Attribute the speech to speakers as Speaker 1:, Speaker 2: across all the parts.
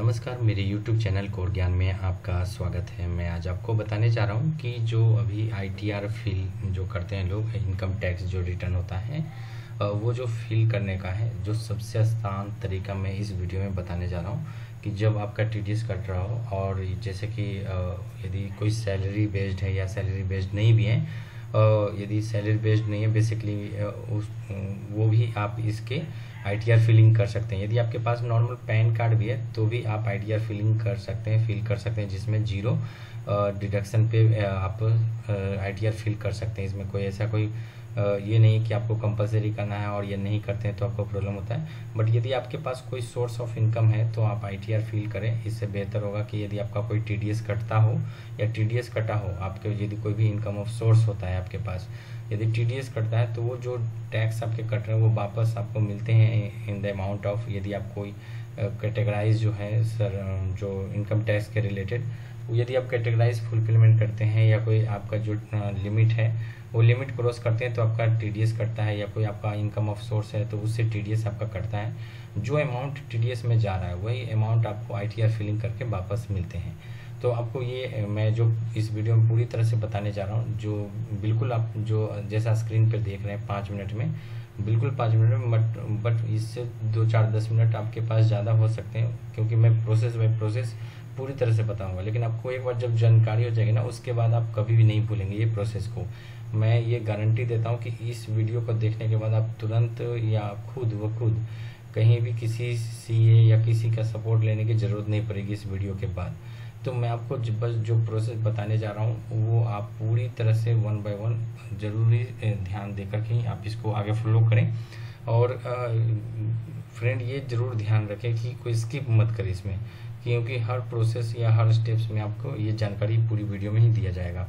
Speaker 1: नमस्कार, मेरे YouTube channel core ज्ञान में आपका स्वागत है। मैं आज आपको बताने जा रहा हूँ कि जो अभी ITR फिल जो करते हैं लोग, इनकम टैक्स जो रिटर्न होता है वो जो फिल करने का है, जो सबसे आसान तरीका मैं इस वीडियो में बताने जा रहा हूँ कि जब आपका TDS कट रहा हो और जैसे कि यदि कोई सैलरी बेस्ड है या सैलरी बेस्ड नहीं भी है, यदि सैलरी बेस्ड नहीं है बेसिकली वो भी आप इसके ITR फिलिंग कर सकते हैं। यदि आपके पास नॉर्मल पैन कार्ड भी है तो भी आप ITR फिलिंग कर सकते हैं, फिल कर सकते हैं, जिसमें जीरो डिडक्शन पे आप ITR फिल कर सकते हैं। इसमें कोई ऐसा कोई ये नहीं कि आपको कंपलसरी करना है और ये नहीं करते हैं तो आपको प्रॉब्लम होता है। बट यदि आपके पास कोई सोर्स ऑफ इनकम है तो आप ITR फिल करें। इससे बेहतर होगा कि यदि आपका कोई TDS कटता हो या TDS कटा हो, आपके यदि कोई भी इनकम ऑफ सोर्स होता है आपके पास, यदि TDS कटता है तो वो जो टैक्स आपके कट रहे हैं वो वापस आपको मिलते हैं इन द अमाउंट ऑफ, यदि आप कोई कैटेगराइज जो है सर जो इनकम टैक्स के रिलेटेड, यदि आप कैटेगराइज फुलफिलमेंट करते हैं या कोई आपका जो लिमिट है वो लिमिट क्रॉस करते हैं तो आपका TDS कटता है, या कोई आपका इनकम ऑफ सोर्स है तो उससे TDS आपका कटता है। जो अमाउंट TDS में जा रहा है वही अमाउंट आपको ITR फिलिंग करके वापस मिलते हैं। तो आपको ये मैं जो इस वीडियो में पूरी तरह से बताने जा रहा हूँ, जो बिल्कुल आप जो जैसा स्क्रीन पर देख रहे हैं 5 मिनट में, बिल्कुल 5 मिनट में, बट इससे 2-4-10 मिनट आपके पास ज़्यादा हो सकते हैं, क्योंकि मैं प्रोसेस बाय प्रोसेस पूरी तरह से बताऊंगा। लेकिन आपको एक बार जब जानकारी हो जाएगी ना, उसके बाद आप कभी भी नहीं भूलेंगे ये प्रोसेस को। मैं ये गारंटी देता हूँ कि इस वीडियो को देखने के बाद आप तुरंत या खुद कहीं भी किसी CA या किसी का सपोर्ट लेने की ज़रूरत नहीं पड़ेगी इस वीडियो के बाद। तो मैं आपको बस जो प्रोसेस बताने जा रहा हूँ वो आप पूरी तरह से 1 बाय 1 ज़रूरी ध्यान देकर के आप इसको आगे फॉलो करें। और फ्रेंड ये ज़रूर ध्यान रखें कि कोई स्किप मत करें इसमें, क्योंकि हर प्रोसेस या हर स्टेप्स में आपको ये जानकारी पूरी वीडियो में ही दिया जाएगा।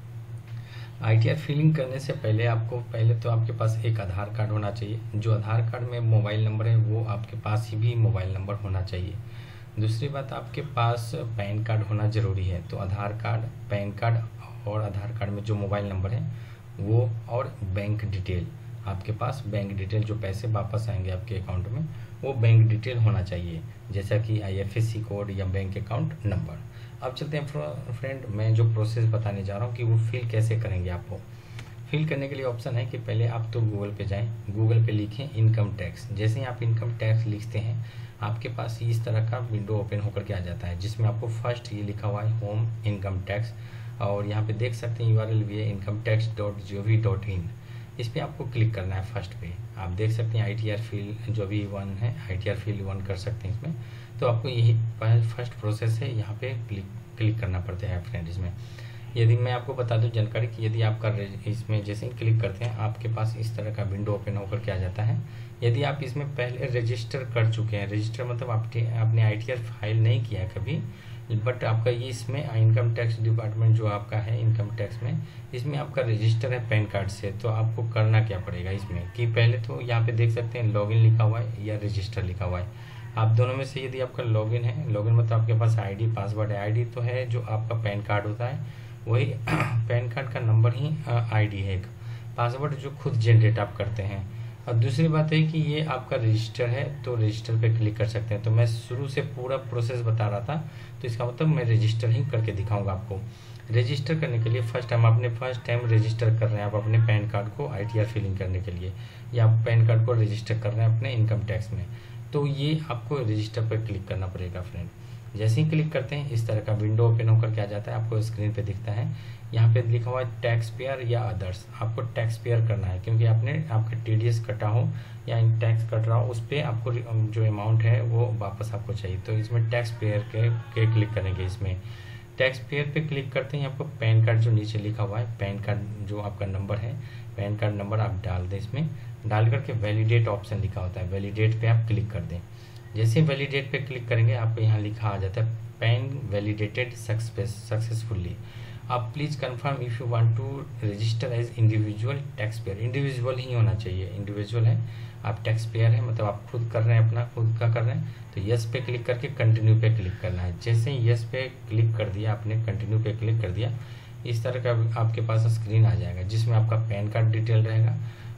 Speaker 1: ITR फिलिंग करने से पहले आपको तो आपके पास एक आधार कार्ड होना चाहिए। जो आधार कार्ड में मोबाइल नंबर है वो आपके पास ही भी मोबाइल नंबर होना चाहिए। दूसरी बात, आपके पास पैन कार्ड होना ज़रूरी है। तो आधार कार्ड, पैन कार्ड और आधार कार्ड में जो मोबाइल नंबर है वो, और बैंक डिटेल, आपके पास बैंक डिटेल जो पैसे वापस आएंगे आपके अकाउंट में वो बैंक डिटेल होना चाहिए, जैसा कि IFSC कोड या बैंक अकाउंट नंबर। अब चलते हैं फ्रेंड, मैं जो प्रोसेस बताने जा रहा हूँ कि वो फिल कैसे करेंगे। आपको फिल करने के लिए ऑप्शन है कि पहले आप तो गूगल पे जाएं, गूगल पे लिखें इनकम टैक्स। जैसे ही आप इनकम टैक्स लिखते हैं आपके पास इस तरह का विंडो ओपन होकर के आ जाता है, जिसमें आपको फर्स्ट ये लिखा हुआ है होम इनकम टैक्स, और यहाँ पे देख सकते हैं URL भी है incometax.gov.in। इस पर आपको क्लिक करना है फर्स्ट पे। आप देख सकते हैं ITR फिल जो भी 1 है, ITR फिल 1 कर सकते हैं इसमें। तो आपको यही फर्स्ट प्रोसेस है, यहाँ पे क्लिक करना पड़ता है फ्रेंड। इसमें यदि मैं आपको बता दूं जानकारी कि यदि आपका इसमें जैसे ही क्लिक करते हैं आपके पास इस तरह का विंडो ओपन होकर के आ जाता है। यदि आप इसमें पहले रजिस्टर कर चुके हैं, रजिस्टर मतलब आपने ITR फाइल नहीं किया है कभी, बट आपका ये इसमें इनकम टैक्स डिपार्टमेंट जो आपका है इनकम टैक्स में, इसमें आपका रजिस्टर है पैन कार्ड से, तो आपको करना क्या पड़ेगा इसमें कि पहले तो यहाँ पे देख सकते हैं लॉगिन लिखा हुआ है या रजिस्टर लिखा हुआ है। आप दोनों में से यदि आपका लॉगिन है, लॉगिन मतलब आपके पास ID पासवर्ड है। ID तो है जो आपका पैन कार्ड होता है, वही पैन कार्ड का नंबर ही ID है। एक पासवर्ड जो खुद जनरेट आप करते हैं। और दूसरी बात है कि ये आपका रजिस्टर है, तो रजिस्टर पे क्लिक कर सकते हैं। तो मैं शुरू से पूरा प्रोसेस बता रहा था, तो इसका मतलब मैं रजिस्टर ही करके दिखाऊंगा आपको। रजिस्टर करने के लिए फर्स्ट टाइम रजिस्टर कर रहे हैं आप अपने पैन कार्ड को ITR फिलिंग करने के लिए, या आप पैन कार्ड को रजिस्टर कर रहे हैं अपने इनकम टैक्स में, तो ये आपको रजिस्टर पर क्लिक करना पड़ेगा फ्रेंड। जैसे ही क्लिक करते हैं इस तरह का विंडो ओपन होकर के आ जाता है, आपको स्क्रीन पे दिखता है। यहाँ पे लिखा हुआ है टैक्स पेयर या अदर्स। आपको टैक्स पेयर करना है, क्योंकि आपका TDS कटा हो या टैक्स कट रहा हो उस पर आपको जो अमाउंट है वो वापस आपको चाहिए। तो इसमें टैक्स पेयर के क्लिक करेंगे। इसमें टैक्स पेयर पे क्लिक करते हैं, आपको पैन कार्ड जो नीचे लिखा हुआ है, पैन कार्ड जो आपका नंबर है, पैन कार्ड नंबर आप डाल दें। इसमें डाल करके वैलिडेट ऑप्शन लिखा होता है, वैलिडेट पे आप क्लिक कर दें। जैसे वैलिडेट पे क्लिक करेंगे आपको यहाँ लिखा आ जाता है पैन वैलिडेटेड सक्सेसफुली। आप please confirm if you want to register as individual tax payer. Individual ही होना चाहिए, इंडिविजुअल है, आप टैक्स पेयर है मतलब आप खुद कर रहे हैं, अपना खुद का कर रहे हैं। तो यस पे क्लिक करके कंटिन्यू पे क्लिक करना है। जैसे ही यस पे क्लिक कर दिया आपने, कंटिन्यू पे क्लिक कर दिया, इस तरह का आपके पास स्क्रीन आ जाएगा, जिसमें आपका पैन कार्ड डिटेल रहेगा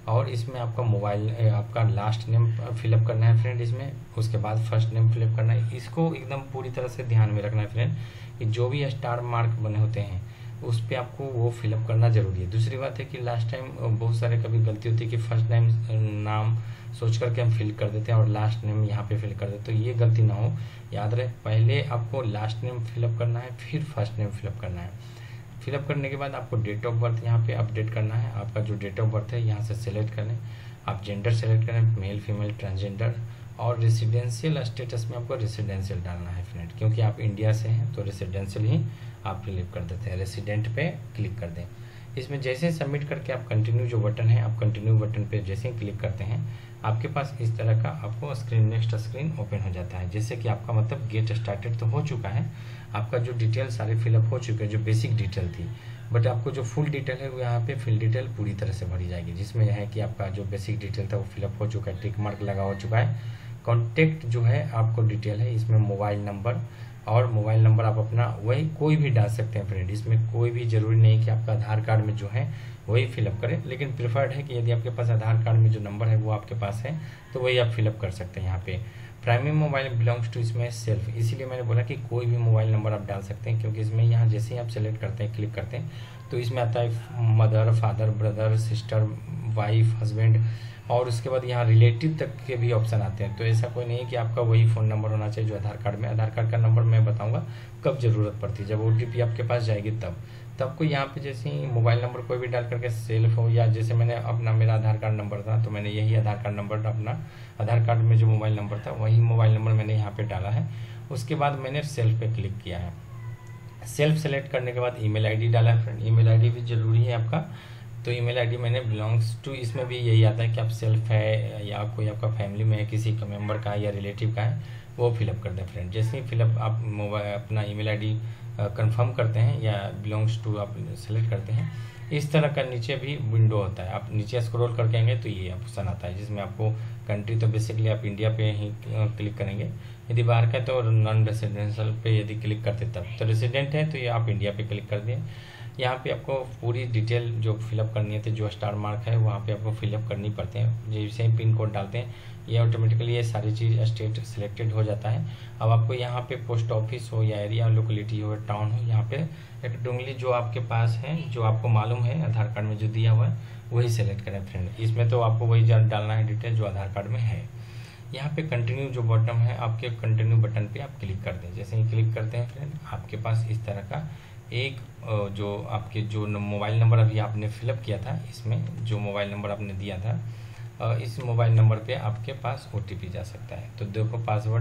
Speaker 1: और इसमें आपका मोबाइल आपका लास्ट नेम फिलअप करना है फ्रेंड इसमें, उसके बाद फर्स्ट नेम फिलअप करना है। इसको एकदम पूरी तरह से ध्यान में रखना है फ्रेंड कि जो भी स्टार मार्क बने होते हैं उस पर आपको वो फिलअप करना ज़रूरी है। दूसरी बात है कि लास्ट टाइम बहुत सारे कभी गलती होती है कि फर्स्ट नेम नाम सोच करके हम फिल कर देते हैं और लास्ट नेम यहाँ पे फिल कर देते हैं, तो ये गलती ना हो, याद रहे पहले आपको लास्ट नेम फिलअप करना है फिर फर्स्ट नेम फिलअप करना है। फिलअप करने के बाद आपको डेट ऑफ बर्थ यहाँ पे अपडेट करना है। आपका जो डेट ऑफ बर्थ है यहाँ से सिलेक्ट करें, आप जेंडर सेलेक्ट करें, मेल फीमेल ट्रांसजेंडर, और रेसिडेंशियल स्टेटस में आपको रेसिडेंशियल डालना है फ्रेंड, क्योंकि आप इंडिया से हैं तो रेसिडेंशियल ही आप फिलअप कर देते हैं। रेसिडेंट पे क्लिक कर दें। इसमें जैसे सबमिट करके आप कंटिन्यू जो बटन है, आप कंटिन्यू बटन पे जैसे ही क्लिक करते हैं आपके पास इस तरह का आपको स्क्रीन नेक्स्ट स्क्रीन ओपन हो जाता है। जैसे कि आपका मतलब गेट स्टार्टेड तो हो चुका है, आपका जो डिटेल सारे फिलअप हो चुके हैं जो बेसिक डिटेल थी, बट आपको जो फुल डिटेल है वो यहाँ पे फिल डिटेल पूरी तरह से भरी जाएगी, जिसमें यह है कि आपका जो बेसिक डिटेल था वो फिलअप हो चुका है, टिक मार्क लगा हो चुका है। कॉन्टेक्ट जो है आपको डिटेल है, इसमें मोबाइल नंबर, और मोबाइल नंबर आप अपना वही कोई भी डाल सकते हैं फ्रेंड, इसमें कोई भी ज़रूरी नहीं कि आपका आधार कार्ड में जो है वही फिलअप करें, लेकिन प्रिफर्ड है कि यदि आपके पास आधार कार्ड में जो नंबर है वो आपके पास है तो वही आप फिलअप कर सकते हैं। यहाँ पे प्राइमरी मोबाइल बिलोंग्स टू इसमें सेल्फ, इसीलिए मैंने बोला कि कोई भी मोबाइल नंबर आप डाल सकते हैं, क्योंकि इसमें यहाँ जैसे ही आप सेलेक्ट करते हैं क्लिक करते हैं तो इसमें आता है mother, father, brother, sister, wife, husband, और उसके बाद यहाँ रिलेटिव तक के भी ऑप्शन आते हैं। तो ऐसा कोई नहीं है कि आपका वही फ़ोन नंबर होना चाहिए जो आधार कार्ड में। आधार कार्ड का नंबर मैं बताऊंगा कब ज़रूरत पड़ती है, जब OTP आपके पास जाएगी तब को यहाँ पे जैसे ही मोबाइल नंबर कोई भी डाल करके सेल्फ हो, या जैसे मैंने अपना मेरा आधार कार्ड नंबर था तो मैंने यही आधार कार्ड नंबर अपना आधार कार्ड में जो मोबाइल नंबर था वही मोबाइल नंबर मैंने यहाँ पे डाला है। उसके बाद मैंने सेल्फ पे क्लिक किया है। सेल्फ सेलेक्ट करने के बाद ईमेल आईडी डाला है फ्रेंड, ईमेल आईडी भी ज़रूरी है आपका। तो ईमेल आईडी मैंने बिलोंग्स टू, इसमें भी यही आता है कि आप सेल्फ है या कोई आपका फैमिली में है, किसी का मेंबर का है या रिलेटिव का है, वो फिलअप कर दें फ्रेंड। जैसे ही फिलअप आप मोबाइल अपना ईमेल आईडी कंफर्म करते हैं या बिलोंग्स टू आप सेलेक्ट करते हैं, इस तरह का नीचे भी विंडो होता है। आप नीचे स्क्रॉल करके आएंगे तो ये ऑप्शन आता है जिसमें आपको कंट्री, तो बेसिकली आप इंडिया पे ही क्लिक करेंगे, यदि बाहर का तो नॉन रेसिडेंशियल पे यदि क्लिक करते तब, तो रेसिडेंट है तो ये आप इंडिया पे क्लिक कर दें। यहाँ पे आपको पूरी डिटेल जो फिलअप करनी है, तो जो स्टार मार्क है वहाँ पे आपको फिलअप करनी पड़ते हैं। जैसे ही पिन कोड डालते हैं ये ऑटोमेटिकली ये सारी चीज़ स्टेट सिलेक्टेड हो जाता है। अब आपको यहाँ पे पोस्ट ऑफिस हो या एरिया लोकेलिटी हो, टाउन हो, यहाँ पे अकॉर्डिंगली जो आपके पास है, जो आपको मालूम है आधार कार्ड में जो दिया हुआ है वही सेलेक्ट करें फ्रेंड। इसमें तो आपको वही डालना है डिटेल जो आधार कार्ड में है। यहाँ पे कंटिन्यू जो बटन है, आपके कंटिन्यू बटन पे आप क्लिक कर दें। जैसे ही क्लिक करते हैं फ्रेंड आपके पास इस तरह का एक जो आपके जो मोबाइल नंबर अभी आपने फिलअप किया था, इसमें जो मोबाइल नंबर आपने दिया था इस मोबाइल नंबर पे आपके पास OTP जा सकता है। तो देखो पासवर्ड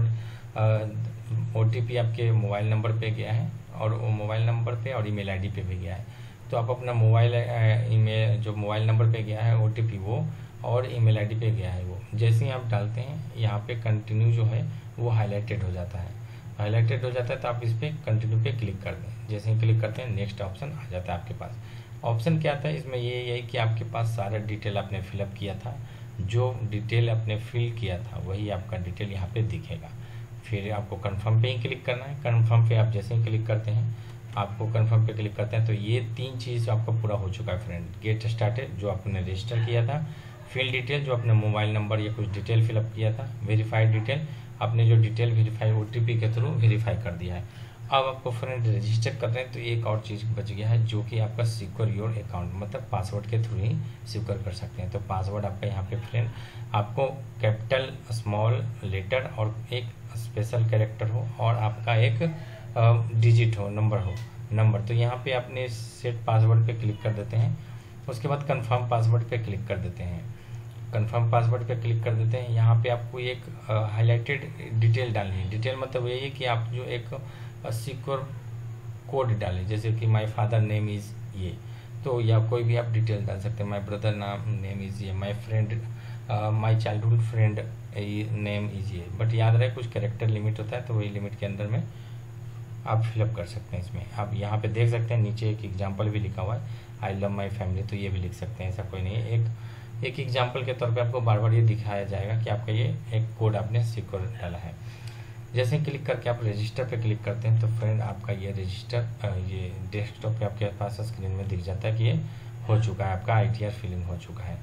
Speaker 1: OTP आपके मोबाइल नंबर पे गया है और वो मोबाइल नंबर पे और ईमेल आईडी पे भी गया है। तो आप अपना मोबाइल ईमेल जो मोबाइल नंबर पे गया है OTP वो, और ईमेल आईडी पे गया है वो, जैसे ही आप डालते हैं यहाँ पे कंटिन्यू जो है वो हाईलाइटेड हो जाता है। हाईलाइटेड हो जाता है तो आप इस पर कंटिन्यू पे क्लिक कर दें। जैसे ही क्लिक करते हैं नेक्स्ट ऑप्शन आ जाता है आपके पास। ऑप्शन क्या आता है इसमें, ये यही कि आपके पास सारा डिटेल आपने फिलअप किया था, जो डिटेल आपने फिल किया था वही आपका डिटेल यहाँ पे दिखेगा। फिर आपको कंफर्म पे ही क्लिक करना है। कंफर्म पे आप जैसे ही क्लिक करते हैं, आपको कंफर्म पे क्लिक करते हैं तो ये 3 चीज़ आपका पूरा हो चुका है फ्रेंड। गेट स्टार्टेड जो आपने रजिस्टर किया था, फिल डिटेल जो आपने मोबाइल नंबर या कुछ डिटेल फिलअप किया था, वेरीफाइड डिटेल आपने जो डिटेल वेरीफाई OTP के थ्रू वेरीफाई कर दिया है। अब आपको फ्रेंड रजिस्टर कर रहे हैं तो एक और चीज़ बच गया है जो कि आपका सिक्योर योर अकाउंट, मतलब पासवर्ड के थ्रू ही सिक्योर कर सकते हैं। तो पासवर्ड आपका यहाँ पे फ्रेंड आपको कैपिटल, स्मॉल लेटर और एक स्पेशल कैरेक्टर हो और आपका एक डिजिट हो, नंबर। तो यहाँ पे आपने सेट पासवर्ड पे क्लिक कर देते हैं। उसके बाद कंफर्म पासवर्ड पे क्लिक कर देते हैं। कंफर्म पासवर्ड पे क्लिक कर देते हैं। यहाँ पे आपको एक हाईलाइटेड डिटेल डालनी है। डिटेल मतलब यही है कि आप जो एक सिक्योर कोड डालें, जैसे कि माय फादर नेम इज़ ये, तो या कोई भी आप डिटेल डाल सकते हैं। माय ब्रदर नेम इज़ ये, my friend, my childhood friend name is ये। बट याद रहे कुछ कैरेक्टर लिमिट होता है, तो वही लिमिट के अंदर में आप फिलअप कर सकते हैं। इसमें आप यहाँ पे देख सकते हैं नीचे एक एग्जाम्पल भी लिखा हुआ है, आई लव माई फैमिली, तो ये भी लिख सकते हैं, ऐसा कोई नहीं है। एक एग्जाम्पल के तौर पे आपको बार बार ये दिखाया जाएगा कि आपका ये एक कोड आपने सिक्योर डाला है। जैसे ही क्लिक करके आप रजिस्टर पे क्लिक करते हैं तो फ्रेंड आपका ये रजिस्टर ये डेस्कटॉप पे आपके पास स्क्रीन में दिख जाता है कि ये हो चुका है, आपका ITR फिलिंग हो चुका है। तो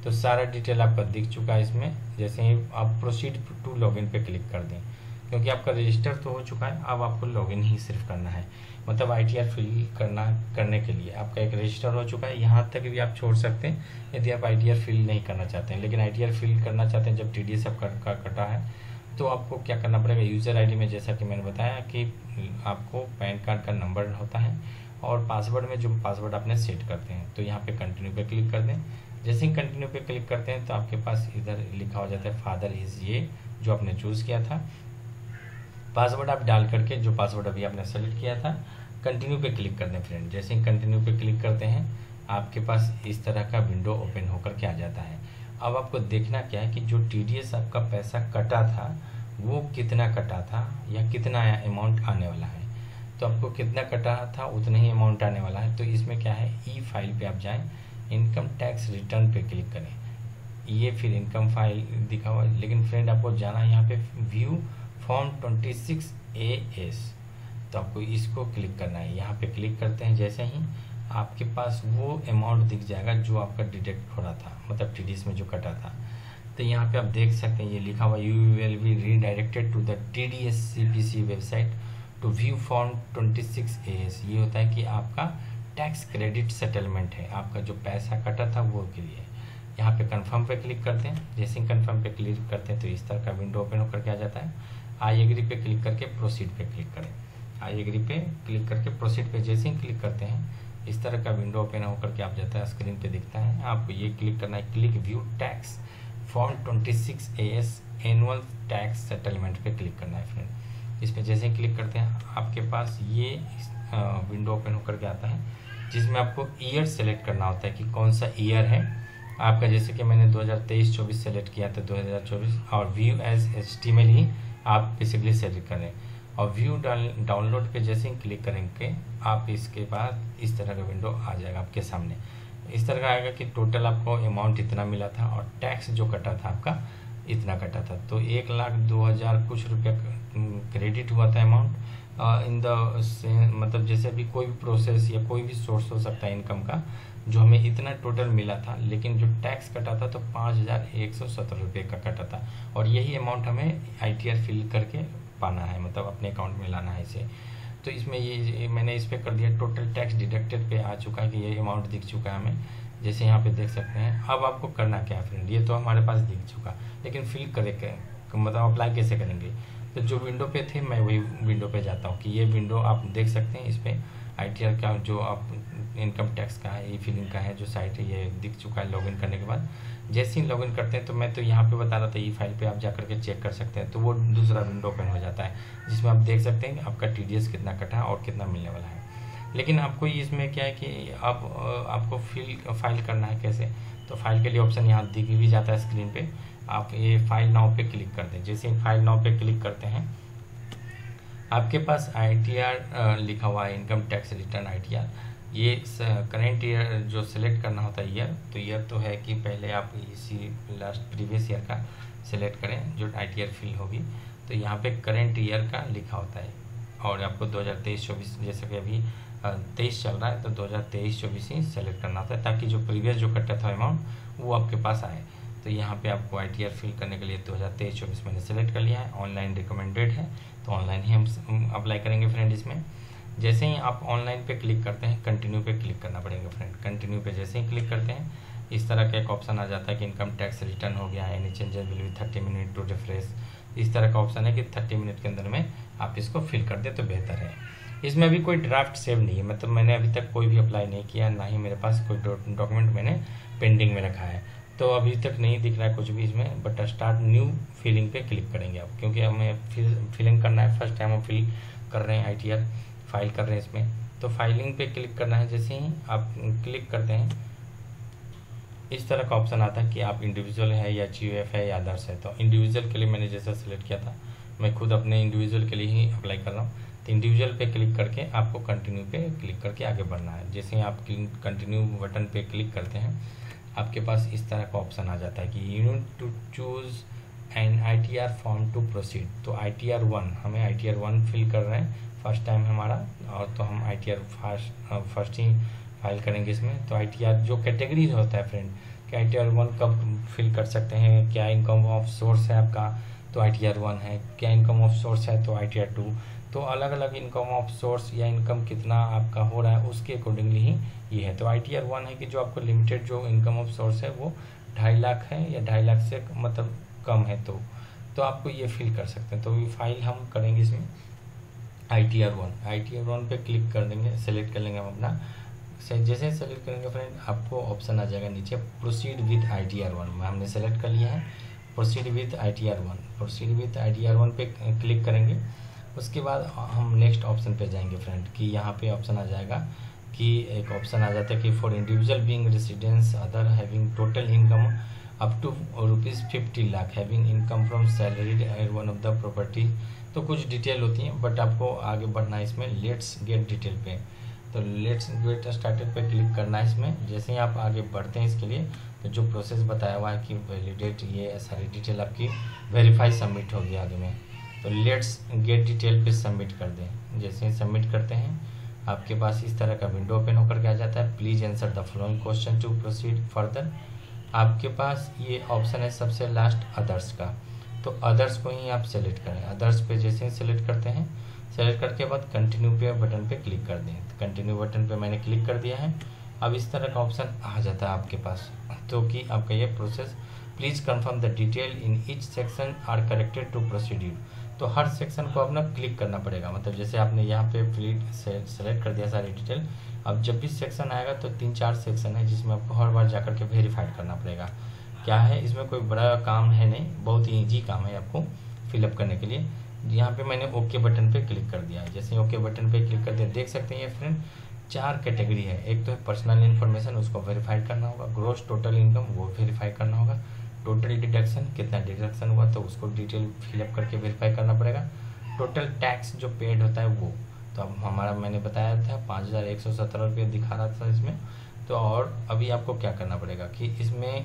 Speaker 1: तो सारा डिटेल आपका दिख चुका है इसमें। जैसे ही आप प्रोसीड टू लॉगिन पे क्लिक कर दें, क्योंकि आपका रजिस्टर तो हो चुका है, अब आपको लॉगिन ही सिर्फ करना है। मतलब ITR फिल करने के लिए आपका एक रजिस्टर हो चुका है, यहाँ तक भी आप छोड़ सकते हैं यदि आप ITR फिल नहीं करना चाहते हैं। लेकिन ITR फिल करना चाहते हैं जब TDS आपका कटा है, तो आपको क्या करना पड़ेगा, यूज़र ID में जैसा कि मैंने बताया कि आपको पैन कार्ड का नंबर होता है और पासवर्ड में जो पासवर्ड आपने सेट करते हैं, तो यहाँ पे कंटिन्यू पे क्लिक कर दें। जैसे ही कंटिन्यू पे क्लिक करते हैं तो आपके पास इधर लिखा हो जाता है फादर इज़, ये जो आपने चूज़ किया था। पासवर्ड आप डाल करके जो पासवर्ड अभी आपने सेलेक्ट किया था, कंटिन्यू पे क्लिक कर दें फ्रेंड। जैसे ही कंटिन्यू पे क्लिक करते हैं आपके पास इस तरह का विंडो ओपन होकर के आ जाता है। अब आपको देखना क्या है कि जो TDS आपका पैसा कटा था वो कितना कटा था या कितना अमाउंट आने वाला है। तो आपको कितना कटा था उतना ही अमाउंट आने वाला है। तो इसमें क्या है, ई फाइल पे आप जाएं, इनकम टैक्स रिटर्न पे क्लिक करें, ये फिर इनकम फाइल दिखा हुआ है। लेकिन फ्रेंड आपको जाना है यहाँ पे व्यू फॉर्म 26AS, तो आपको इसको क्लिक करना है। यहाँ पे क्लिक करते हैं, जैसे ही आपके पास वो अमाउंट दिख जाएगा जो आपका डिडक्ट हो रहा था, मतलब TDS में जो कटा था। तो यहाँ पे आप देख सकते हैं ये लिखा हुआ you will be redirected to the TDS CPC website to view form 26AS। ये होता है कि आपका टैक्स क्रेडिट सेटलमेंट है, आपका जो पैसा कटा था वो के लिए। यहाँ पे कंफर्म पे क्लिक करते हैं। जैसे ही कंफर्म पे क्लिक करते हैं तो इस तरह का विंडो ओपन होकर के आ जाता है। आई एग्री पे क्लिक करके प्रोसीड पे क्लिक करें। आई एग्री पे क्लिक करके प्रोसीड पे जैसे ही क्लिक करते हैं इस तरह का विंडो ओपन होकर के आ जाता है, स्क्रीन पे दिखता है। आपको ये क्लिक करना है, click view tax form 26AS annual tax settlement पे क्लिक करना है फ्रेंड। इस पर जैसे ही क्लिक करते हैं आपके पास ये विंडो ओपन होकर के आता है, जिसमें आपको ईयर सेलेक्ट करना होता है कि कौन सा ईयर है आपका। जैसे कि मैंने 2023-24 सेलेक्ट किया था, 2024, और व्यू एज HTML ही आप बेसिकली सेलेक्ट करें। और व्यू डाउनलोड पे जैसे ही क्लिक करेंगे आप इसके बाद इस तरह का विंडो आ जाएगा आपके सामने। इस तरह का आएगा कि टोटल आपको अमाउंट इतना मिला था और टैक्स जो कटा था आपका इतना कटा था। तो 1,02,000 कुछ रुपया क्रेडिट हुआ था अमाउंट इन द, मतलब जैसे भी कोई भी प्रोसेस या कोई भी सोर्स हो सकता है इनकम का, जो हमें इतना टोटल मिला था। लेकिन जो टैक्स कटा था तो 5,117 रुपये का कटा था, और यही अमाउंट हमें ITR फिल करके पाना है, मतलब अपने अकाउंट में लाना है इसे। तो इसमें ये मैंने इस पर कर दिया, टोटल टैक्स डिडक्टेड पे आ चुका है कि ये अमाउंट दिख चुका है हमें, जैसे यहाँ पे देख सकते हैं। अब आपको करना क्या है फ्रेंड, ये तो हमारे पास दिख चुका, लेकिन फिल करें मतलब अप्लाई कैसे करेंगे। तो जो विंडो पे थे मैं वही विंडो पे जाता हूँ कि ये विंडो आप देख सकते हैं। इस पर ITR का जो आप इनकम टैक्स का है, ई फिलिंग का है जो साइट है, ये दिख चुका है लॉगिन करने के बाद। जैसे ही लॉगिन करते हैं तो मैं तो यहाँ पे बता रहा था ई फाइल पे आप जा करके चेक कर सकते हैं, तो वो दूसरा विंडो ओपन हो जाता है जिसमें आप देख सकते हैं कि आपका TDS कितना कटा है और कितना मिलने वाला है। लेकिन आपको इसमें क्या है कि अब आपको फाइल करना है कैसे, तो फाइल के लिए ऑप्शन यहाँ दिख भी जाता है स्क्रीन पे। आप ये फाइल नाउ पे क्लिक करते हैं। जैसे ही फाइल नाउ पे क्लिक करते हैं आपके पास ITR लिखा हुआ है, इनकम टैक्स रिटर्न ITR। ये करेंट ईयर जो सिलेक्ट करना होता है ईयर, तो ईयर तो है कि पहले आप इसी लास्ट प्रीवियस ईयर का सिलेक्ट करें जो ITR फिल होगी। तो यहाँ पे करेंट ईयर का लिखा होता है, और आपको 2023-24 जैसे कि अभी 23 चल रहा है तो 2023-24 ही सेलेक्ट करना होता है, ताकि जो प्रीवियस जो कटा था अमाउंट वो आपके पास आए। तो यहाँ पे आपको ITR फिल करने के लिए 2023-24 मैंने सेलेक्ट कर लिया है। ऑनलाइन रिकमेंडेड है तो ऑनलाइन ही हम अप्लाई करेंगे फ्रेंड। इसमें जैसे ही आप ऑनलाइन पे क्लिक करते हैं कंटिन्यू पे क्लिक करना पड़ेगा फ्रेंड। कंटिन्यू पे जैसे ही क्लिक करते हैं इस तरह का एक ऑप्शन आ जाता है कि इनकम टैक्स रिटर्न हो गया है, any changes will be 30 minute to refresh. इस तरह का ऑप्शन है कि 30 मिनट के अंदर में आप इसको फिल कर दे तो बेहतर है। इसमें अभी कोई ड्राफ्ट सेव नहीं है, मतलब मैंने अभी तक कोई भी अप्लाई नहीं किया, ना ही मेरे पास कोई डॉक्यूमेंट मैंने पेंडिंग में रखा है, तो अभी तक नहीं दिख रहा है कुछ भी इसमें। बट स्टार्ट न्यू फिलिंग पे क्लिक करेंगे आप, क्योंकि हमें फिलिंग करना है, फर्स्ट टाइम हम फिल कर रहे हैं, ITR फाइल कर रहे हैं इसमें। तो फाइलिंग पे क्लिक करना है। जैसे ही आप क्लिक करते हैं इस तरह का ऑप्शन आता है कि आप इंडिविजुअल है या GUF है या अदर्स है। तो इंडिविजुअल के लिए मैंने जैसा सेलेक्ट किया था, मैं खुद अपने इंडिविजुअल के लिए ही अप्लाई कर रहा हूँ। तो इंडिविजुअल पे क्लिक करके आपको कंटिन्यू पे क्लिक करके आगे बढ़ना है। जैसे ही आप कंटिन्यू बटन पे क्लिक करते हैं आपके पास इस तरह का ऑप्शन आ जाता है कि you need to choose an ITR form to proceed. तो ITR 1 हमें ITR 1 फिल कर रहे हैं, फर्स्ट टाइम हमारा, और तो हम ITR फर्स्ट ही फाइल करेंगे इसमें। तो ITR जो कैटेगरी होता है फ्रेंड, कि ITR-1 कब फिल कर सकते हैं, क्या इनकम ऑफ सोर्स है आपका तो ITR-1 है, क्या इनकम ऑफ सोर्स है तो ITR-2। तो अलग अलग इनकम ऑफ सोर्स या इनकम कितना आपका हो रहा है उसके अकॉर्डिंगली ही ये है। तो ITR-1 है कि जो आपको लिमिटेड जो इनकम ऑफ सोर्स है वो 2.5 लाख है या 2.5 लाख से मतलब कम है तो आपको ये फिल कर सकते हैं। तो ये फाइल हम करेंगे इसमें ITR-1 पे क्लिक कर देंगे, सेलेक्ट कर लेंगे हम अपना। जैसे सेलेक्ट करेंगे फ्रेंड आपको ऑप्शन आ जाएगा नीचे प्रोसीड विद ITR-1 में हमने सेलेक्ट कर लिया है प्रोसीड विद ITR-1 पे क्लिक करेंगे। उसके बाद हम नेक्स्ट ऑप्शन पे जाएंगे फ्रेंड कि यहाँ पे ऑप्शन आ जाएगा कि एक ऑप्शन आ जाता है कि for individual being residence other having total income up to ₹50 lakh having income from salaried one of the property. तो कुछ डिटेल होती हैं बट आपको आगे बढ़ना है इसमें लेट्स गेट डिटेल पे। तो लेट्स गेट स्टार्टेड पे क्लिक करना है इसमें। जैसे ही आप आगे बढ़ते हैं इसके लिए तो जो प्रोसेस बताया हुआ है कि वैलिडेट ये सारी डिटेल आपकी वेरीफाई सबमिट होगी आगे में। तो लेट्स गेट डिटेल पे सबमिट कर दें। जैसे ही सबमिट करते हैं आपके पास इस तरह का विंडो ओपन होकर के आ जाता है। Please answer the following question to proceed further. आपके पास ये ऑप्शन है सबसे लास्ट अदर्स का, तो अदर्स को ही आप सेलेक्ट करें। अदर्स पे जैसे ही सेलेक्ट करते हैं, सेलेक्ट करके बाद कंटिन्यू पे बटन पे क्लिक कर दें। तो कंटिन्यू बटन पे मैंने क्लिक कर दिया है। अब इस तरह का ऑप्शन आ जाता है आपके पास, तो कि आपका ये process please confirm the detail in each section are corrected to procedure. तो हर सेक्शन को अपना क्लिक करना पड़ेगा। मतलब जैसे आपने यहाँ पे फ्लीट सेलेक्ट कर दिया सारी डिटेल, अब जब भी सेक्शन आएगा तो 3-4 सेक्शन है जिसमें आपको हर बार जाकर के वेरीफाइड करना पड़ेगा। क्या है इसमें कोई बड़ा काम है नहीं, बहुत ही ईजी काम है आपको फिलअप करने के लिए। यहाँ पे मैंने ओके बटन पे क्लिक कर दिया है। जैसे ही ओके बटन पे क्लिक कर दिया देख सकते हैं ये फ्रेंड 4 कैटेगरी है। एक तो है पर्सनल इन्फॉर्मेशन, उसको वेरीफाइड करना होगा। ग्रोस टोटल इनकम वो वेरीफाई करना होगा। टोटल डिडक्शन कितना डिडक्शन हुआ तो उसको डिटेल फिलअप करके वेरीफाई करना पड़ेगा। टोटल टैक्स जो पेड होता है वो, तो अब हमारा मैंने बताया था 5,117 रुपये दिखा रहा था इसमें। तो और अभी आपको क्या करना पड़ेगा कि इसमें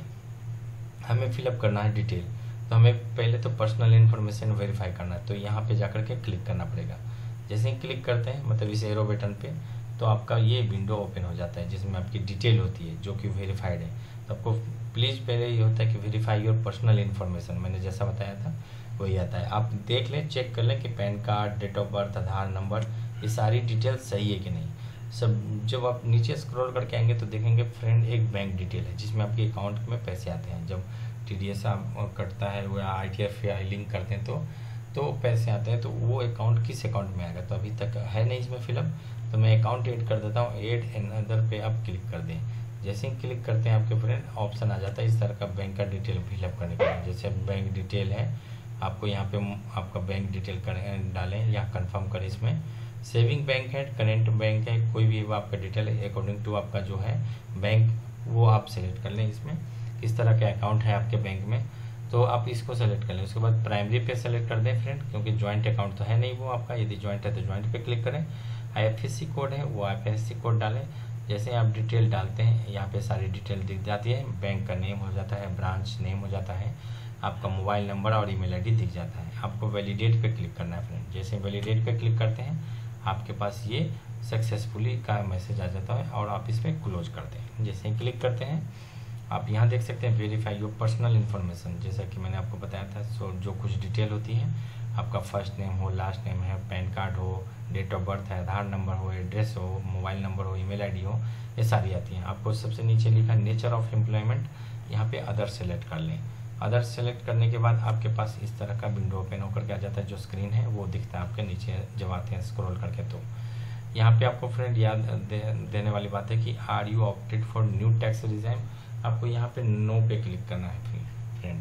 Speaker 1: हमें फिलअप करना है डिटेल। तो हमें पहले तो पर्सनल इन्फॉर्मेशन वेरीफाई करना है, तो यहाँ पे जाकर के क्लिक करना पड़ेगा। जैसे ही क्लिक करते हैं मतलब इस एरो बटन पे, तो आपका ये विंडो ओपन हो जाता है जिसमें आपकी डिटेल होती है जो कि वेरीफाइड है। तो आपको प्लीज़ पहले ये होता है कि वेरीफाई योर पर्सनल इन्फॉर्मेशन, मैंने जैसा बताया था वही आता है। आप देख लें, चेक कर लें कि PAN card, date of birth, Aadhaar number, ये सारी डिटेल सही है कि नहीं सब। जब आप नीचे स्क्रॉल करके आएंगे तो देखेंगे फ्रेंड एक बैंक डिटेल है जिसमें आपके अकाउंट में पैसे आते हैं। जब TDS कटता है वो ITR फाइलिंग करते हैं तो पैसे आते हैं, तो वो अकाउंट किस अकाउंट में आएगा। तो अभी तक है नहीं इसमें फिलअप, तो मैं अकाउंट ऐड कर देता हूँ। ऐड अनदर पे आप क्लिक कर दें। जैसे ही क्लिक करते हैं आपके फ्रेंड ऑप्शन आ जाता है इस तरह का बैंक का डिटेल फिलअप करने के लिए। जैसे बैंक डिटेल है आपको यहाँ पे आपका बैंक डिटेल डालें या कंफर्म करें। इसमें सेविंग बैंक है, करेंट बैंक है, कोई भी आपका डिटेल है अकॉर्डिंग टू आपका जो है बैंक वो आप सेलेक्ट कर लें। इसमें किस तरह का अकाउंट है आपके बैंक में तो आप इसको सेलेक्ट कर लें। उसके बाद प्राइमरी पे सेलेक्ट कर दें फ्रेंड, क्योंकि ज्वाइंट अकाउंट तो है नहीं वो आपका। यदि ज्वाइंट है तो ज्वाइंट पे क्लिक करें। IFSC कोड है वो IFSC कोड डालें। जैसे आप डिटेल डालते हैं यहाँ पे सारी डिटेल दिख जाती है। बैंक का नेम हो जाता है, ब्रांच नेम हो जाता है, आपका मोबाइल नंबर और ईमेल ID दिख जाता है। आपको वैलिडेट पे क्लिक करना है फ्रेंड। जैसे वैलिडेट पे क्लिक करते हैं आपके पास ये सक्सेसफुली का मैसेज आ जाता है और आप इस पर क्लोज करते हैं। जैसे ही क्लिक करते हैं आप यहाँ देख सकते हैं वेरीफाई योर पर्सनल इन्फॉर्मेशन। जैसा कि मैंने आपको बताया था सो जो कुछ डिटेल होती है आपका फर्स्ट नेम हो, लास्ट नेम है, पैन कार्ड हो, डेट ऑफ बर्थ है, आधार नंबर हो, एड्रेस हो, मोबाइल नंबर हो, ईमेल ID हो, ये सारी आती हैं। आपको सबसे नीचे लिखा नेचर ऑफ एम्प्लॉयमेंट, यहाँ पे अदर सेलेक्ट कर लें। अदर सेलेक्ट करने के बाद आपके पास इस तरह का विंडो ओपन होकर के आ जाता है। जो स्क्रीन है वो दिखता है आपके नीचे जब आते हैं स्क्रॉल करके। तो यहाँ पे आपको फ्रेंड याद देने वाली बात है कि are you opted for new tax regime, आपको यहाँ पे नो पे क्लिक करना है फ्रेंड।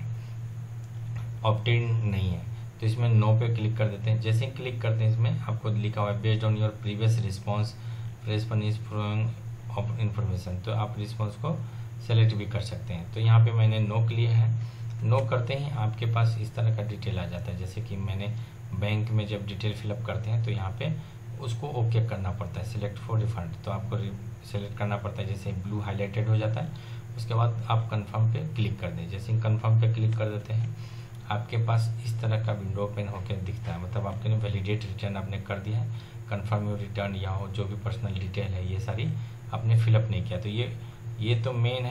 Speaker 1: ऑप्टेड नहीं है तो इसमें नो पे क्लिक कर देते हैं। जैसे ही क्लिक करते हैं इसमें आपको लिखा हुआ है based on your previous response response is flowing of information, तो आप रिस्पॉन्स को सेलेक्ट भी कर सकते हैं। तो यहाँ पे मैंने नो किया है। नो करते ही आपके पास इस तरह का डिटेल आ जाता है। जैसे कि मैंने बैंक में जब डिटेल फिलअप करते हैं तो यहाँ पे उसको ओके करना पड़ता है, सिलेक्ट फॉर रिफंड, तो आपको सेलेक्ट करना पड़ता है। जैसे ब्लू हाईलाइटेड हो जाता है उसके बाद आप कंफर्म पे क्लिक कर दें। जैसे कंफर्म पे क्लिक कर देते हैं आपके पास इस तरह का विंडो ओपन होकर दिखता है। मतलब आपके वैलिडेट रिटर्न आपने कर दिया है, कंफर्म योर रिटर्न या हो जो भी पर्सनल डिटेल है ये सारी आपने फिलअप नहीं किया। तो ये तो मेन है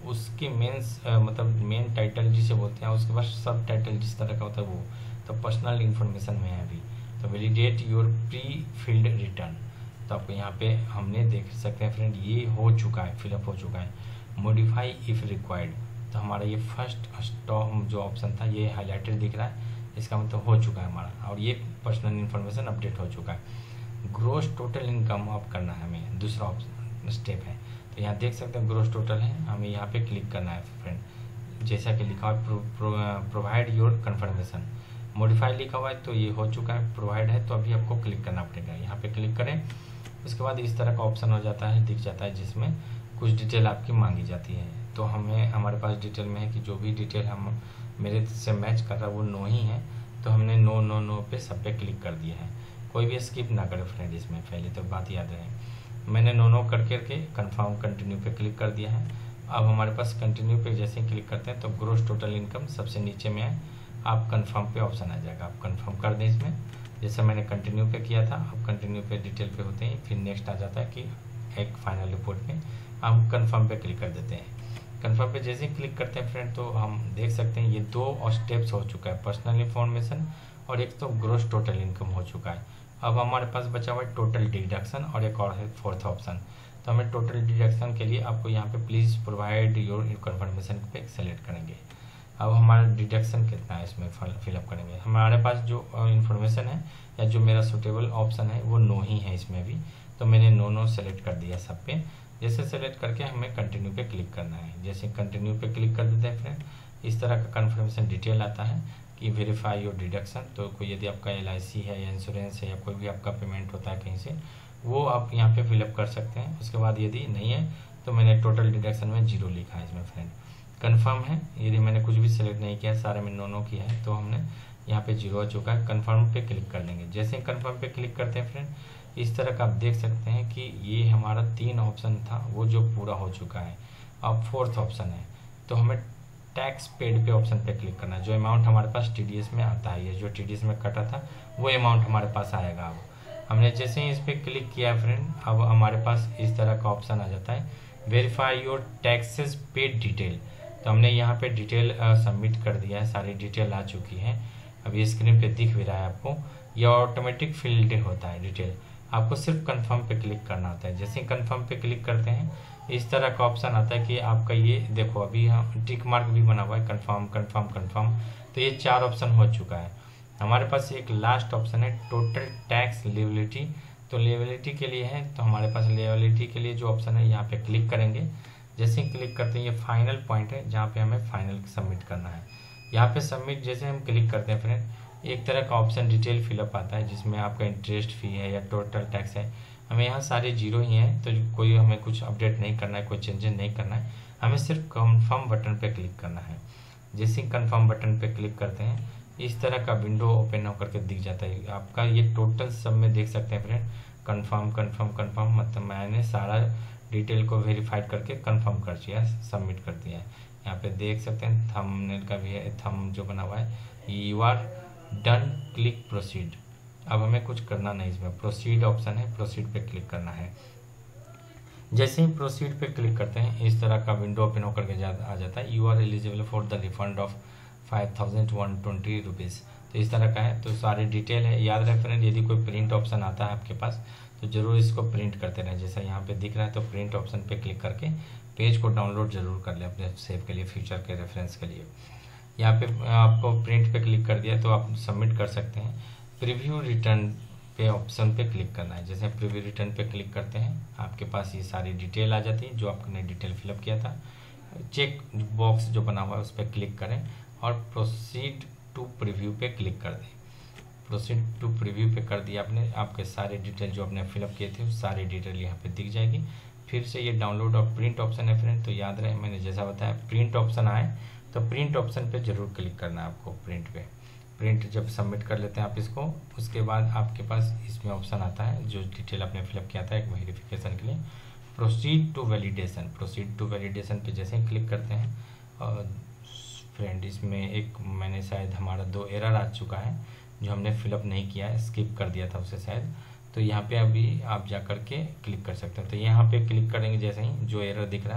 Speaker 1: उसके मतलब मेन टाइटल जिसे बोलते हैं, उसके बाद सब टाइटल जिस तरह का होता है वो, तो पर्सनल इन्फॉर्मेशन में है अभी। तो validate your pre filled return, तो आपको यहाँ पे हमने देख सकते हैं फ्रेंड ये हो चुका है, फिलअप हो चुका है। मॉडिफाई इफ़ रिक्वायर्ड, तो हमारा ये फर्स्ट स्टॉप जो ऑप्शन था ये हाईलाइटेड दिख रहा है, इसका मतलब हो चुका है हमारा, और ये पर्सनल इन्फॉर्मेशन अपडेट हो चुका है। ग्रोस टोटल इनकम अब करना है हमें, दूसरा ऑप्शन स्टेप है। तो यहाँ देख सकते हैं ग्रोस टोटल है, हमें यहाँ पे क्लिक करना है फ्रेंड। जैसा कि लिखा हुआ है प्रोवाइड योर कन्फर्मेशन, मॉडिफाई लिखा हुआ है तो ये हो चुका है, प्रोवाइड है तो अभी आपको क्लिक करना पड़ेगा। यहाँ पे क्लिक करें, उसके बाद इस तरह का ऑप्शन हो जाता है, दिख जाता है, जिसमें कुछ डिटेल आपकी मांगी जाती है। तो हमारे पास डिटेल में है कि जो भी डिटेल हम मेरे से मैच कर रहा है वो नो ही है, तो हमने नो नो नो पे सब पे क्लिक कर दिया है। कोई भी स्किप ना करें फ्रेंड, इसमें पहले तो बात याद रहे। मैंने नो कर करके कन्फर्म कंटिन्यू पे क्लिक कर दिया है। अब हमारे पास कंटिन्यू पे जैसे ही क्लिक करते हैं तो ग्रोस टोटल इनकम सबसे नीचे में है, आप कन्फर्म पे ऑप्शन आ जाएगा, आप कन्फर्म कर दें इसमें। जैसे मैंने कंटिन्यू पे किया था, अब कंटिन्यू पे डिटेल पे होते हैं, फिर नेक्स्ट आ जाता है कि एक फाइनल रिपोर्ट में हम कन्फर्म पे क्लिक कर देते हैं। कन्फर्म पे जैसे ही क्लिक करते हैं फ्रेंड तो हम देख सकते हैं ये दो स्टेप्स हो चुका है, पर्सनल इन्फॉर्मेशन और एक तो ग्रोस टोटल इनकम हो चुका है। अब हमारे पास बचा हुआ है टोटल डिडक्शन और एक और है फोर्थ ऑप्शन। तो हमें टोटल डिडक्शन के लिए आपको यहाँ पे प्लीज़ प्रोवाइड योर कन्फर्मेशन पे सेलेक्ट करेंगे। अब हमारा डिडक्शन कितना है इसमें फिलअप करेंगे। हमारे पास जो इन्फॉर्मेशन है या जो मेरा सूटेबल ऑप्शन है वो नो ही है इसमें भी, तो मैंने नो सेलेक्ट कर दिया सब पे। जैसे सेलेक्ट करके हमें कंटिन्यू पे क्लिक करना है। जैसे कंटिन्यू पे क्लिक कर देते हैं फ्रेंड, इस तरह का कन्फर्मेशन डिटेल आता है कि वेरीफाई योर डिडक्शन। तो कोई यदि आपका LIC है या इंश्योरेंस है या कोई भी आपका पेमेंट होता है कहीं से, वो आप यहाँ पे फिलअप कर सकते हैं। उसके बाद यदि नहीं है तो मैंने टोटल डिडक्शन में 0 लिखा है इसमें फ्रेंड। कन्फर्म है, यदि मैंने कुछ भी सिलेक्ट नहीं किया, सारे में नो किया है, तो हमने यहाँ पे 0 हो चुका है। कन्फर्म पे क्लिक कर लेंगे। जैसे ही कन्फर्म पे क्लिक करते हैं फ्रेंड, इस तरह का आप देख सकते हैं कि ये हमारा 3 ऑप्शन था वो जो पूरा हो चुका है। अब फोर्थ ऑप्शन है, तो हमें टैक्स पेड पे ऑप्शन पे क्लिक करना है। जो अमाउंट हमारे पास TDS में आता है, ये जो TDS में कटा था वो अमाउंट हमारे पास आएगा। अब हमने जैसे ही इस पर क्लिक किया फ्रेंड, अब हमारे पास इस तरह का ऑप्शन आ जाता है, verify your taxes paid detail. तो हमने यहाँ पे डिटेल सबमिट कर दिया है, सारी डिटेल आ चुकी है। अभी स्क्रीन पे दिख भी रहा है आपको, यह ऑटोमेटिक फिल्ड होता है डिटेल, आपको सिर्फ कंफर्म पे क्लिक करना होता है। जैसे ही कंफर्म पे क्लिक करते हैं इस तरह का ऑप्शन आता है कि आपका ये देखो अभी टिक मार्क भी बना हुआ है, कंफर्म कंफर्म कंफर्म। तो ये 4 ऑप्शन हो चुका है। हमारे पास एक लास्ट ऑप्शन है टोटल टैक्स लेबिलिटी। तो लेबिलिटी के लिए है, तो हमारे पास लेबिलिटी के लिए जो ऑप्शन है यहाँ पे क्लिक करेंगे। जैसे ही क्लिक करते हैं ये फाइनल पॉइंट है जहाँ पे हमें फाइनल सबमिट करना है। यहाँ पे सबमिट जैसे हम क्लिक करते हैं फ्रेंड, एक तरह का ऑप्शन डिटेल फिलअप आता है जिसमें आपका इंटरेस्ट फी है या टोटल टैक्स है। हमें यहाँ सारे 0 ही हैं, तो कोई हमें कुछ अपडेट नहीं करना है, कोई चेंजेस नहीं करना है, हमें सिर्फ कन्फर्म बटन पे क्लिक करना है। जैसे ही कन्फर्म बटन पे क्लिक करते हैं इस तरह का विंडो ओपन होकर के दिख जाता है आपका। ये टोटल सब में देख सकते हैं फ्रेंड, कन्फर्म कन्फर्म कन्फर्म, मतलब मैंने सारा डिटेल को वेरीफाइड करके कंफर्म कर दिया, सबमिट कर दिया है। यहाँ पे देख सकते हैं थंबनेल का भी है, थंब जो बना हुआ है, you are done, click proceed. अब हमें कुछ करना नहीं, इसमें प्रोसीड ऑप्शन है, प्रोसीड पे क्लिक करना है। जैसे ही प्रोसीड पे क्लिक करते हैं इस तरह का विंडो ओपन होकर के आ जाता है, you are eligible for the refund of 5120 rupees. तो इस तरह का है, तो सारी डिटेल है। याद रखें फ्रेंड, यदि कोई प्रिंट ऑप्शन आता है आपके पास तो ज़रूर इसको प्रिंट करते रहें। जैसा यहाँ पे दिख रहा है तो प्रिंट ऑप्शन पे क्लिक करके पेज को डाउनलोड जरूर कर लें अपने सेव के लिए, फ्यूचर के रेफरेंस के लिए। यहाँ पे आपको प्रिंट पे क्लिक कर दिया तो आप सबमिट कर सकते हैं। प्रीव्यू रिटर्न पे ऑप्शन पे क्लिक करना है। जैसे प्रीव्यू रिटर्न पे क्लिक करते हैं आपके पास ये सारी डिटेल आ जाती है जो आपने डिटेल फिलअप किया था। चेक बॉक्स जो बना हुआ है उस पर क्लिक करें और प्रोसीड टू प्रीव्यू पे क्लिक कर दें। प्रोसीड टू प्रीव्यू पे कर दिया आपने, आपके सारे डिटेल जो आपने फिलअप किए थे सारी डिटेल यहाँ पे दिख जाएगी। फिर से ये डाउनलोड और प्रिंट ऑप्शन है फ्रेंड, तो याद रहे मैंने जैसा बताया प्रिंट ऑप्शन आए तो प्रिंट ऑप्शन पे जरूर क्लिक करना है आपको। प्रिंट जब सबमिट कर लेते हैं आप इसको, उसके बाद आपके पास इसमें ऑप्शन आता है जो डिटेल आपने फिलअप किया था एक वेरिफिकेशन के लिए, proceed to validation. Proceed to validation पे जैसे ही क्लिक करते हैं और फ्रेंड इसमें एक मैंने शायद हमारा 2 एरर आ चुका है जो हमने फिलअप नहीं किया है, स्किप कर दिया था उसे शायद। तो यहाँ पे अभी आप जा कर के क्लिक कर सकते हैं। तो यहाँ पे क्लिक करेंगे जैसे ही जो एरर दिख रहा है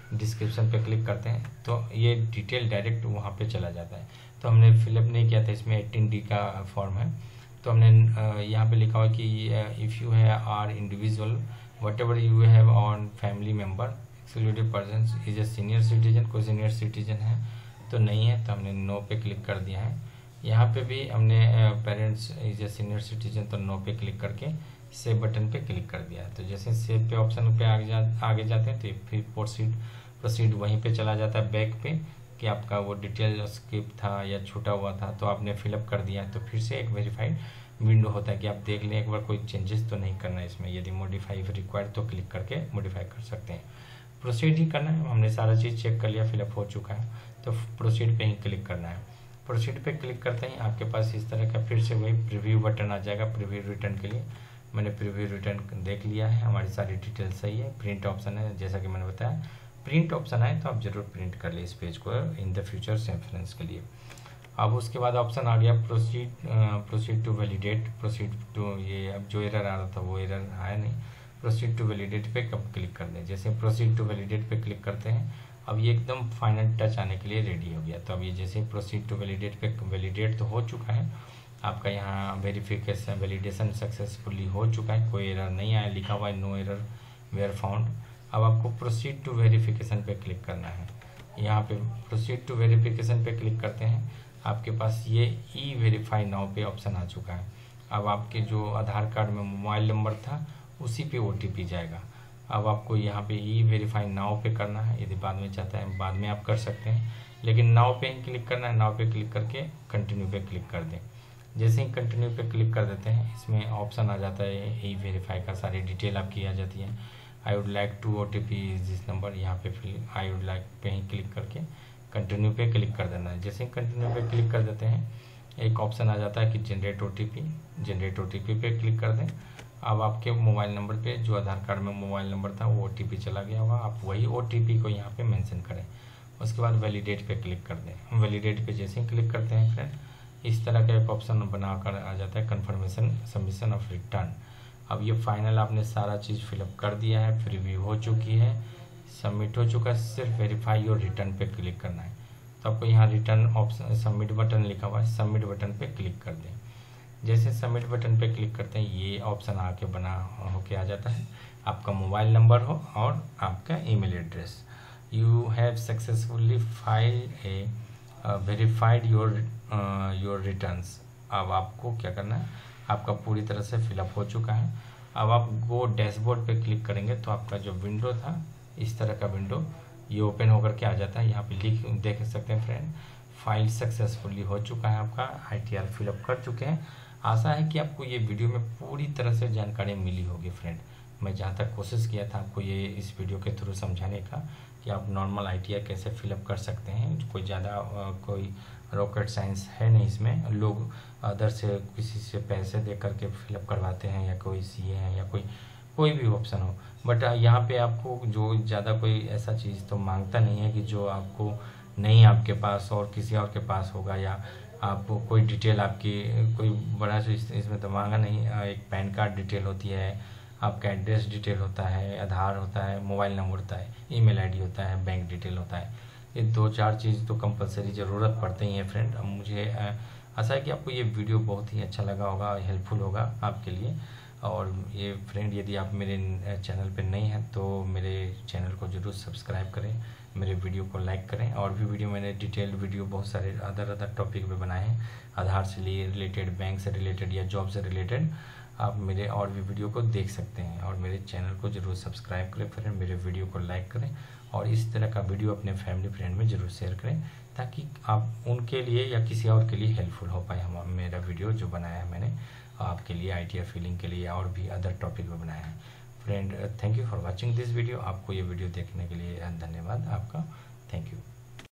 Speaker 1: डिस्क्रिप्शन पे क्लिक करते हैं तो ये डिटेल डायरेक्ट वहाँ पे चला जाता है। तो हमने फिलअप नहीं किया था, इसमें 18D का फॉर्म है। तो हमने यहाँ पे लिखा हुआ कि इफ़ यू है are individual whatever you have on family member excluded person is a senior citizen, कोई सीनियर सिटीजन है तो नहीं है, तो हमने नो पे क्लिक कर दिया है। यहाँ पे भी हमने parents is a senior citizen तो नो पे क्लिक करके सेव बटन पे क्लिक कर दिया। तो जैसे सेव पे ऑप्शन पे आगे जाते हैं तो फिर प्रोसीड वहीं पे चला जाता है बैक पे कि आपका वो डिटेल स्किप था या छूटा हुआ था तो आपने फिलअप कर दिया। तो फिर से एक वेरीफाइड विंडो होता है कि आप देख लें एक बार कोई चेंजेस तो नहीं करना है इसमें। यदि मॉडिफाई रिक्वायर्ड तो क्लिक करके मॉडिफाई कर सकते हैं। प्रोसीड ही करना है, हमने सारा चीज़ चेक कर लिया, फिलअप हो चुका है तो प्रोसीड पे ही क्लिक करना है। प्रोसीड पे क्लिक करते ही आपके पास इस तरह का फिर से वही प्रीव्यू बटन आ जाएगा प्रीव्यू रिटर्न के लिए। मैंने प्रीव्यू रिटर्न देख लिया है, हमारी सारी डिटेल सही है। प्रिंट ऑप्शन है, जैसा कि मैंने बताया प्रिंट ऑप्शन आए तो आप जरूर प्रिंट कर ले इस पेज को इन द फ्यूचर रेफरेंस के लिए। अब उसके बाद ऑप्शन आ गया proceed to validate. Proceed to, ये अब जो एरर आ रहा था वो एरर आया नहीं। प्रोसीड टू वैलिडेट पे कब क्लिक कर दें, जैसे प्रोसीड टू वैलिडेट पे क्लिक करते हैं अब ये एकदम फाइनल टच आने के लिए रेडी हो गया। तो अब ये जैसे प्रोसीड टू वैलिडेट पे वैलिडेट तो हो चुका है आपका, यहाँ वेरिफिकेशन वैलिडेशन सक्सेसफुली हो चुका है, कोई एरर नहीं आया, लिखा हुआ है नो एरर वेयर फाउंड। अब आपको प्रोसीड टू वेरिफिकेशन पे क्लिक करना है। यहाँ पे प्रोसीड टू वेरिफिकेशन पे क्लिक करते हैं आपके पास ये ई वेरीफाई नाउ पे ऑप्शन आ चुका है। अब आपके जो आधार कार्ड में मोबाइल नंबर था उसी पे OTP जाएगा। अब आपको यहाँ पे ई वेरीफाई नाउ पे करना है, यदि बाद में चाहता है बाद में आप कर सकते हैं, लेकिन नाउ पे ही क्लिक करना है। नाउ पे क्लिक करके कंटिन्यू पे क्लिक कर दें। जैसे ही कंटिन्यू पे क्लिक कर देते हैं इसमें ऑप्शन आ जाता है ई वेरीफाई का, सारी डिटेल आपकी आ जाती है। I would like to OTP this number, यहाँ पे फिर आई वुड लाइक पे ही क्लिक करके कंटिन्यू पे क्लिक कर देना है। जैसे ही कंटिन्यू पे क्लिक कर देते हैं एक ऑप्शन आ जाता है कि जनरेट OTP पे क्लिक कर दें। अब आपके मोबाइल नंबर पे जो आधार कार्ड में मोबाइल नंबर था वो OTP चला गया होगा, आप वही OTP को यहाँ पे मेंशन करें। उसके बाद वैलिडेट पे क्लिक कर दें। वैलिडेट पे जैसे ही क्लिक करते हैं फ्रेंड इस तरह का एक ऑप्शन बनाकर आ जाता है कन्फर्मेशन सबमिशन ऑफ रिटर्न। अब ये फाइनल आपने सारा चीज़ फिलअप कर दिया है, प्रीव्यू हो चुकी है, सबमिट हो चुका है, सिर्फ वेरीफाई और रिटर्न पे क्लिक करना है। तो आपको यहाँ रिटर्न ऑप्शन सबमिट बटन लिखा हुआ है, सबमिट बटन पे क्लिक कर दें। जैसे सबमिट बटन पे क्लिक करते हैं ये ऑप्शन आके बना होके आ जाता है, आपका मोबाइल नंबर हो और आपका email address. You have successfully filed a verified your returns. अब आपको क्या करना है, आपका पूरी तरह से फिलअप हो चुका है। अब आप गो डैशबोर्ड पे क्लिक करेंगे तो आपका जो विंडो था इस तरह का विंडो ये ओपन होकर के आ जाता है। यहाँ पे लिख देख सकते हैं फ्रेंड फाइल सक्सेसफुली हो चुका है, आपका ITR फिलअप कर चुके हैं। आशा है कि आपको ये वीडियो में पूरी तरह से जानकारी मिली होगी फ्रेंड। मैं जहाँ तक कोशिश किया था आपको ये इस वीडियो के थ्रू समझाने का कि आप नॉर्मल ITR कैसे फिलअप कर सकते हैं। कोई ज़्यादा कोई रॉकेट साइंस है नहीं इसमें, लोग अदर से किसी से पैसे दे करके फिलअप करवाते हैं या कोई CA है या कोई भी ऑप्शन हो, बट यहाँ पे आपको जो ज़्यादा कोई ऐसा चीज़ तो मांगता नहीं है कि जो आपको नहीं आपके पास और किसी और के पास होगा, या आपको कोई डिटेल आपकी कोई बड़ा चीज़ इसमें तो मांगा नहीं। एक पैन कार्ड डिटेल होती है, आपका एड्रेस डिटेल होता है, आधार होता है, मोबाइल नंबर होता है, email ID होता है, बैंक डिटेल होता है। ये 2-4 चीज़ तो कंपलसरी ज़रूरत पड़ते ही है फ्रेंड। अब मुझे आशा है कि आपको ये वीडियो बहुत ही अच्छा लगा होगा, हेल्पफुल होगा आपके लिए। और ये फ्रेंड यदि आप मेरे चैनल पे नए हैं तो मेरे चैनल को ज़रूर सब्सक्राइब करें, मेरे वीडियो को लाइक करें। और भी वीडियो मैंने डिटेल वीडियो बहुत सारे अदर टॉपिक पे बनाए हैं, आधार से रिलेटेड, बैंक से रिलेटेड या जॉब से रिलेटेड। आप मेरे और भी वीडियो को देख सकते हैं और मेरे चैनल को ज़रूर सब्सक्राइब करें फ्रेंड, मेरे वीडियो को लाइक करें और इस तरह का वीडियो अपने फैमिली फ्रेंड में ज़रूर शेयर करें ताकि आप उनके लिए या किसी और के लिए हेल्पफुल हो पाए। हम मेरा वीडियो जो बनाया है मैंने आपके लिए ITR फिलिंग के लिए और भी अदर टॉपिक पे बनाया है friend. Thank you for watching this video. आपको ये वीडियो देखने के लिए धन्यवाद आपका, थैंक यू।